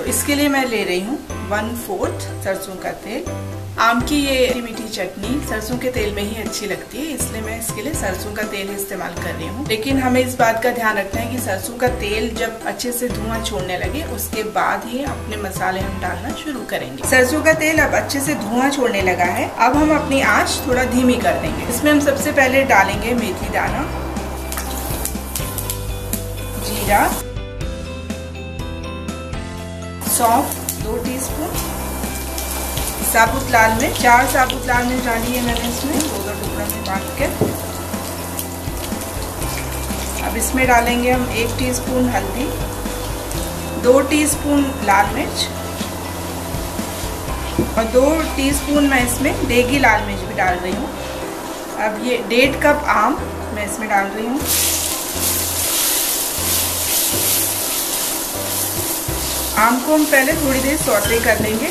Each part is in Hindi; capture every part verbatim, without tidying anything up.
इसके लिए मैं ले रही हूँ वन फोर्थ सरसों का तेल। आम की ये मीठी चटनी सरसों के तेल में ही अच्छी लगती है, इसलिए मैं इसके लिए सरसों का तेल इस्तेमाल कर रही हूँ। लेकिन हमें इस बात का ध्यान रखना है कि सरसों का तेल जब अच्छे से धुआं छोड़ने लगे उसके बाद ही अपने मसाले हम डालना शुरू करेंगे। सरसों का तेल अब अच्छे से धुआं छोड़ने लगा है। अब हम अपनी आंच थोड़ा धीमी कर देंगे। इसमें हम सबसे पहले डालेंगे मेथी दाना, जीरा, सौंफ दो टीस्पून, साबुत लाल मिर्च, चार साबुत लाल मिर्च डाली है मैंने इसमें दो दो टुकड़ों में काट के। अब इसमें डालेंगे हम एक टीस्पून हल्दी, दो टीस्पून लाल मिर्च और दो टीस्पून मैं इसमें देगी लाल मिर्च भी डाल रही हूँ। अब ये डेढ़ कप आम मैं इसमें डाल रही हूँ। आम को हम पहले थोड़ी देर सौटे कर लेंगे।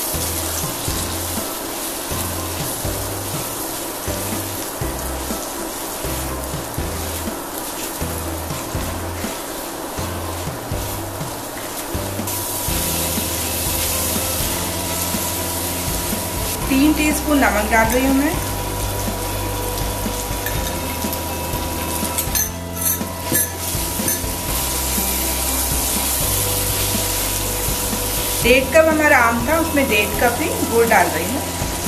तीन टीस्पून नमक डाल रही हूँ मैं। डेढ़ कप हमारा आम था, उसमें डेढ़ कप ही गुड़ डाल रही हूँ।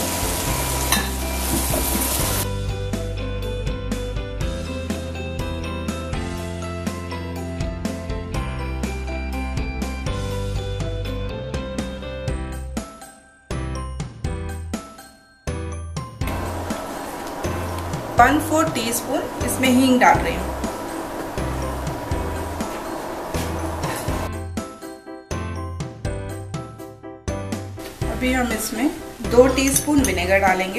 वन फोर्थ टी स्पून इसमें हींग डाल रही हूँ। अभी हम इसमें दो टीस्पून विनेगर डालेंगे।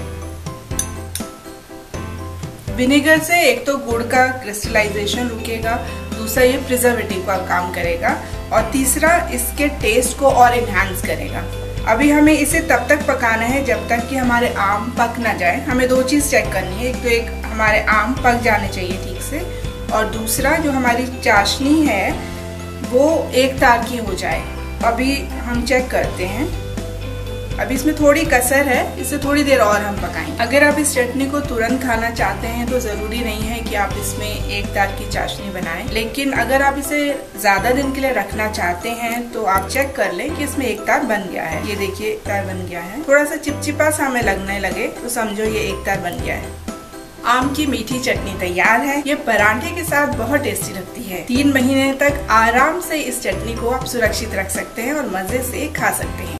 विनेगर से एक तो गुड़ का क्रिस्टलाइजेशन रुकेगा, दूसरा ये प्रिजर्वेटिव का काम करेगा और तीसरा इसके टेस्ट को और इनहैंस करेगा। अभी हमें इसे तब तक पकाना है जब तक कि हमारे आम पक ना जाए। हमें दो चीज़ चेक करनी है, एक तो एक हमारे आम पक जाने चाहिए ठीक से और दूसरा जो हमारी चाशनी है वो एक तार की हो जाए। अभी हम चेक करते हैं। अभी इसमें थोड़ी कसर है, इसे थोड़ी देर और हम पकाएंगे। अगर आप इस चटनी को तुरंत खाना चाहते हैं तो ज़रूरी नहीं है कि आप इसमें एक तार की चाशनी बनाएं, लेकिन अगर आप इसे ज़्यादा दिन के लिए रखना चाहते हैं तो आप चेक कर लें कि इसमें एक तार बन गया है। ये देखिए एक तार बन गया है। थोड़ा सा चिपचिपा सा हमें लगने लगे तो समझो ये एक तार बन गया है। आम की मीठी चटनी तैयार है। ये पराठे के साथ बहुत टेस्टी लगती है। तीन महीने तक आराम से इस चटनी को आप सुरक्षित रख सकते हैं और मजे से खा सकते हैं।